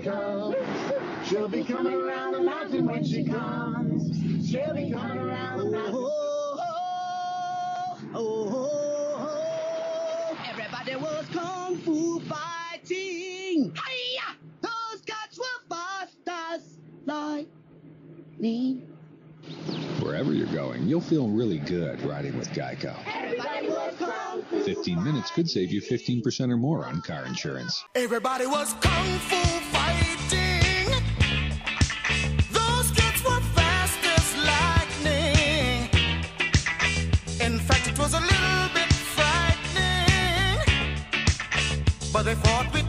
Geico. She'll be coming around the mountain when she comes. She'll be coming around the mountain. Everybody was kung fu fighting. Hi-ya! Those guys were fast as lightning. Wherever you're going, you'll feel really good riding with Geico. Everybody was kung fu. 15 minutes could save you 15% or more on car insurance. Everybody was kung fu fighting. Those kids were fast as lightning. In fact, it was a little bit frightening, but they fought with